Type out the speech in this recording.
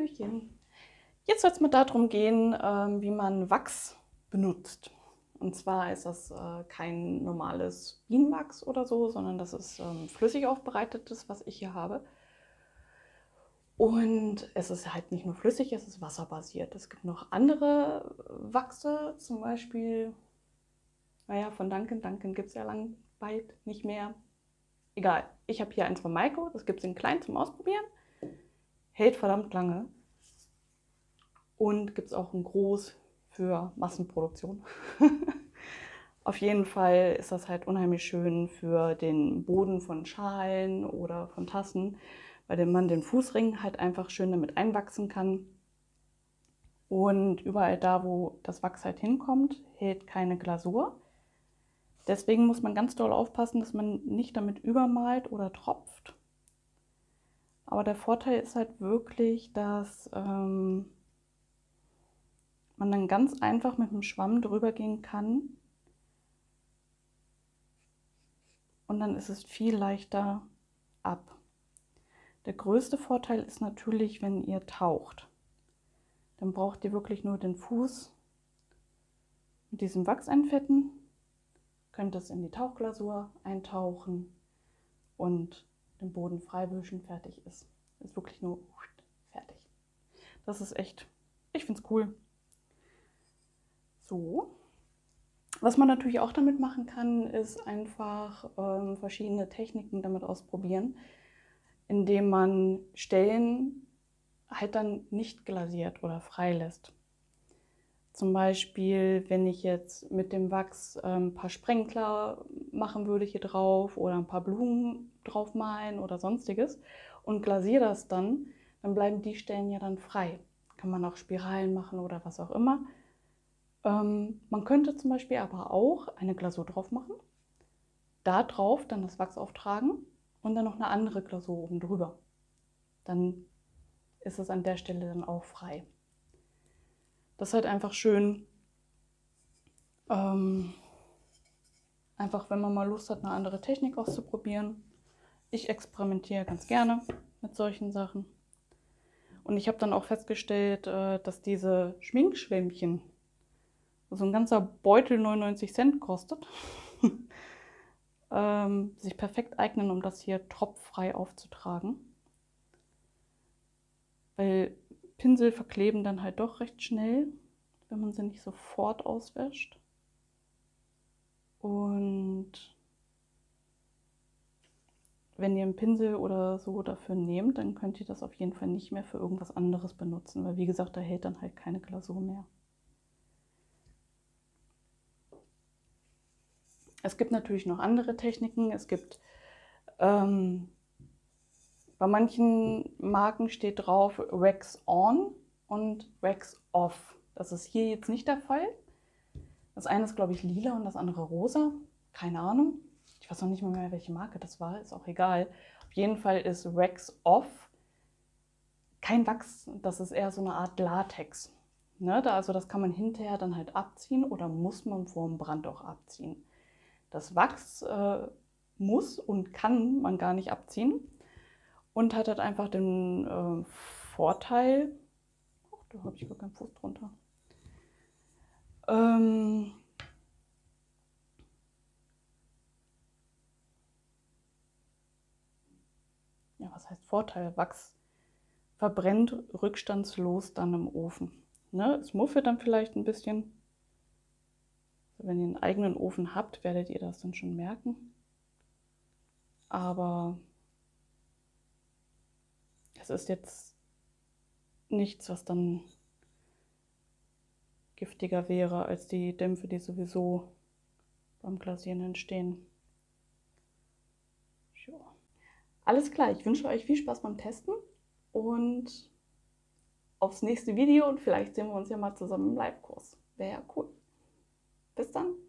Hallöchen! Jetzt soll es mal darum gehen, wie man Wachs benutzt. Und zwar ist das kein normales Bienenwachs oder so, sondern das ist flüssig aufbereitetes, was ich hier habe. Und es ist halt nicht nur flüssig, es ist wasserbasiert. Es gibt noch andere Wachse, zum Beispiel, naja, von Dunkin'. Dunkin' gibt es ja lang bald nicht mehr. Egal, ich habe hier eins von Maiko, das gibt es in klein zum Ausprobieren. Hält verdammt lange. Und gibt es auch ein Groß für Massenproduktion. Auf jeden Fall ist das halt unheimlich schön für den Boden von Schalen oder von Tassen, bei dem man den Fußring halt einfach schön damit einwachsen kann. Und überall da, wo das Wachs halt hinkommt, hält keine Glasur. Deswegen muss man ganz doll aufpassen, dass man nicht damit übermalt oder tropft. Aber der Vorteil ist halt wirklich, dass man dann ganz einfach mit dem Schwamm drüber gehen kann. Und dann ist es viel leichter ab. Der größte Vorteil ist natürlich, wenn ihr taucht. Dann braucht ihr wirklich nur den Fuß mit diesem Wachs einfetten, könnt es in die Tauchglasur eintauchen und den Boden freiwischen, fertig ist. Ist wirklich nur fertig. Das ist echt, ich finde es cool. So. Was man natürlich auch damit machen kann, ist einfach verschiedene Techniken damit ausprobieren, indem man Stellen halt dann nicht glasiert oder frei lässt. Zum Beispiel, wenn ich jetzt mit dem Wachs ein paar Sprenkler machen würde hier drauf oder ein paar Blumen drauf malen oder sonstiges und glasiere das dann bleiben die Stellen ja dann frei. Kann man auch Spiralen machen oder was auch immer. Man könnte zum Beispiel aber auch eine Glasur drauf machen, da drauf dann das Wachs auftragen und dann noch eine andere Glasur oben drüber. Dann ist es an der Stelle dann auch frei. Das ist halt einfach schön, einfach wenn man mal Lust hat, eine andere Technik auszuprobieren. Ich experimentiere ganz gerne mit solchen Sachen. Und ich habe dann auch festgestellt, dass diese Schminkschwämmchen, so ein ganzer Beutel 99 Cent kostet, sich perfekt eignen, um das hier tropffrei aufzutragen. Weil Pinsel verkleben dann halt doch recht schnell, wenn man sie nicht sofort auswäscht. Und wenn ihr einen Pinsel oder so dafür nehmt, dann könnt ihr das auf jeden Fall nicht mehr für irgendwas anderes benutzen, weil wie gesagt, da hält dann halt keine Glasur mehr. Es gibt natürlich noch andere Techniken. Es gibt bei manchen Marken steht drauf Wax On und Wax Off. Das ist hier jetzt nicht der Fall. Das eine ist, glaube ich, lila und das andere rosa. Keine Ahnung. Ich weiß noch nicht mehr, welche Marke das war. Ist auch egal. Auf jeden Fall ist Wax Off kein Wachs. Das ist eher so eine Art Latex. Ne? Also das kann man hinterher dann halt abziehen oder muss man vor dem Brand auch abziehen. Das Wachs muss und kann man gar nicht abziehen und hat halt einfach den Vorteil, oh, da habe ich gar keinen Fuß drunter, ja, was heißt Vorteil? Wachs verbrennt rückstandslos dann im Ofen. Ne? Es muffelt dann vielleicht ein bisschen. Also wenn ihr einen eigenen Ofen habt, werdet ihr das dann schon merken. Aber es ist jetzt nichts, was dann giftiger wäre als die Dämpfe, die sowieso beim Glasieren entstehen. Ja. Alles klar, ich wünsche euch viel Spaß beim Testen und aufs nächste Video und vielleicht sehen wir uns ja mal zusammen im Live-Kurs. Wäre ja cool. Bis dann!